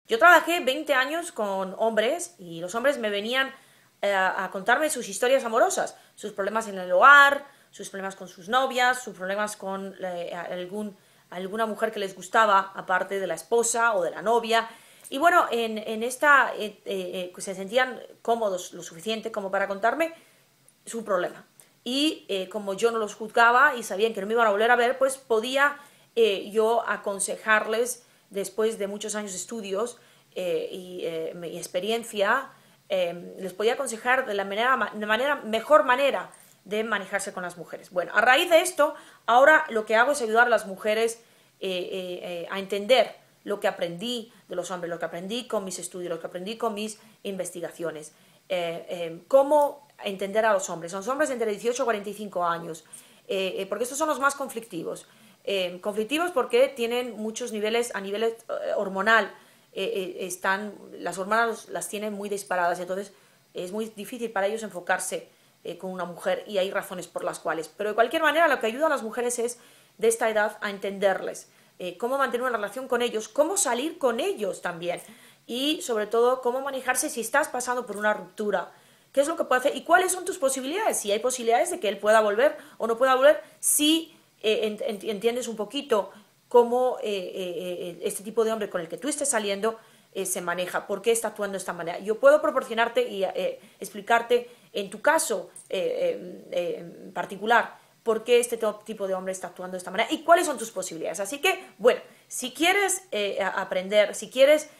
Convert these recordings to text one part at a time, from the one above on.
Yo trabajé 20 años con hombres y los hombres me venían a contarme sus historias amorosas, sus problemas en el hogar, sus problemas con sus novias, sus problemas con alguna mujer que les gustaba, aparte de la esposa o de la novia. Y bueno, en esta se sentían cómodos lo suficiente como para contarme su problema. Y como yo no los juzgaba y sabían que no me iban a volver a ver, pues podía yo aconsejarles, después de muchos años de estudios y mi experiencia, les podía aconsejar de la mejor manera de manejarse con las mujeres. Bueno, a raíz de esto, ahora lo que hago es ayudar a las mujeres a entender lo que aprendí de los hombres, lo que aprendí con mis estudios, lo que aprendí con mis investigaciones. Cómo entender a los hombres. Son los hombres entre 18 y 45 años, porque estos son los más conflictivos. Conflictivos porque tienen muchos niveles, a nivel hormonal, las hormonas las tienen muy disparadas, entonces es muy difícil para ellos enfocarse con una mujer y hay razones por las cuales. Pero de cualquier manera lo que ayuda a las mujeres es de esta edad a entenderles, cómo mantener una relación con ellos, cómo salir con ellos también y sobre todo cómo manejarse si estás pasando por una ruptura. ¿Qué es lo que puede hacer? ¿Y cuáles son tus posibilidades? Si hay posibilidades de que él pueda volver o no pueda volver, si entiendes un poquito cómo este tipo de hombre con el que tú estés saliendo se maneja, por qué está actuando de esta manera. Yo puedo proporcionarte y explicarte en tu caso en particular por qué este tipo de hombre está actuando de esta manera y cuáles son tus posibilidades. Así que, bueno, si quieres aprender, si quieres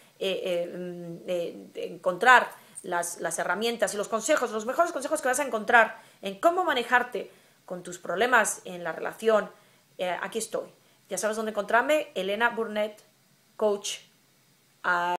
encontrar las herramientas y los consejos, los mejores consejos que vas a encontrar en cómo manejarte con tus problemas en la relación, aquí estoy. Ya sabes dónde encontrarme, Elena Burnett, coach.